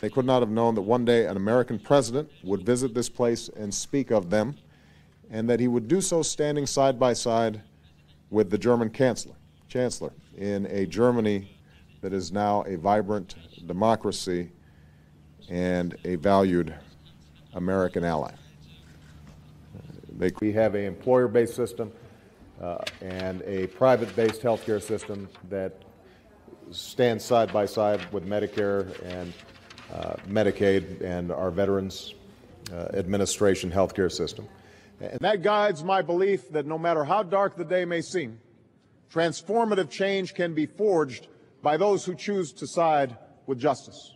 They could not have known that one day an American president would visit this place and speak of them, and that he would do so standing side by side with the German chancellor in a Germany that is now a vibrant democracy and a valued American ally. We have an employer-based system and a private-based healthcare system that stands side by side with Medicare and Medicaid and our Veterans Administration healthcare system. And that guides my belief that no matter how dark the day may seem, transformative change can be forged by those who choose to side with justice.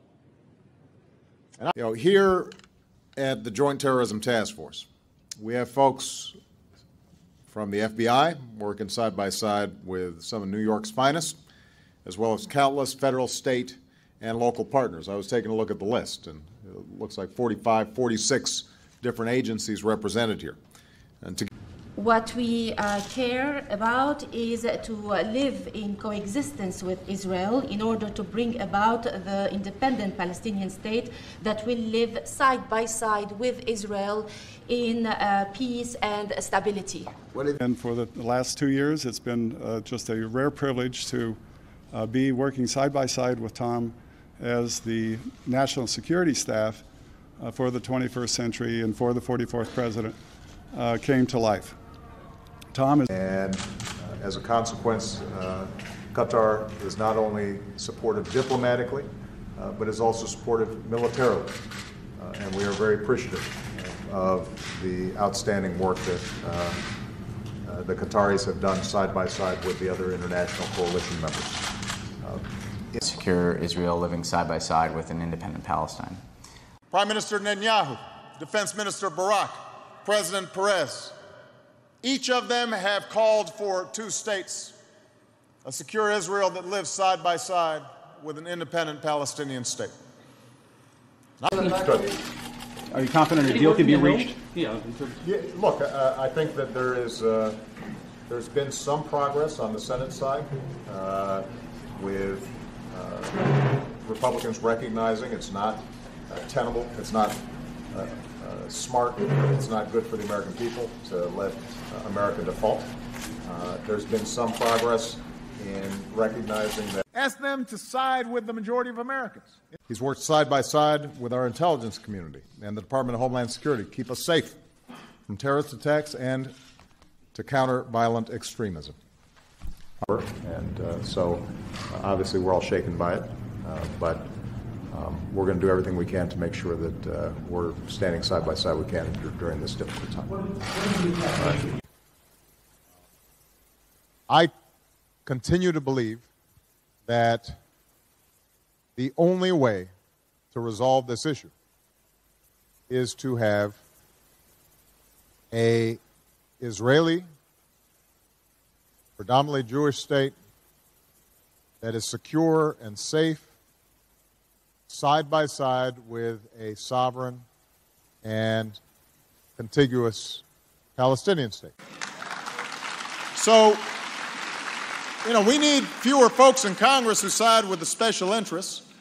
And here at the Joint Terrorism Task Force, we have folks from the FBI working side by side with some of New York's finest, as well as countless federal, state, and local partners. I was taking a look at the list, and it looks like 45, 46 different agencies represented here. And what we care about is to live in coexistence with Israel in order to bring about the independent Palestinian state that will live side by side with Israel in peace and stability. And for the last 2 years, it's been just a rare privilege to be working side by side with Tom as the national security staff for the 21st century and for the 44th president came to life. Tom is... And as a consequence, Qatar is not only supportive diplomatically, but is also supportive militarily. And we are very appreciative of the outstanding work that the Qataris have done side by side with the other international coalition members. Secure Israel living side by side with an independent Palestine. Prime Minister Netanyahu, Defense Minister Barak, President Perez, each of them have called for two states, a secure Israel that lives side by side with an independent Palestinian state. Are you confident a deal can be reached? Yeah, look, I think that there's been some progress on the Senate side with Republicans recognizing it's not tenable, it's not smart, it's not good for the American people to let America default. There's been some progress in recognizing that. Ask them to side with the majority of Americans. He's worked side by side with our intelligence community and the Department of Homeland Security to keep us safe from terrorist attacks and to counter violent extremism. And so obviously we're all shaken by it, but we're going to do everything we can to make sure that we're standing side by side we can during this difficult time. I continue to believe that the only way to resolve this issue is to have an Israeli, predominantly Jewish state that is secure and safe, side by side with a sovereign and contiguous Palestinian state. So, we need fewer folks in Congress who side with the special interests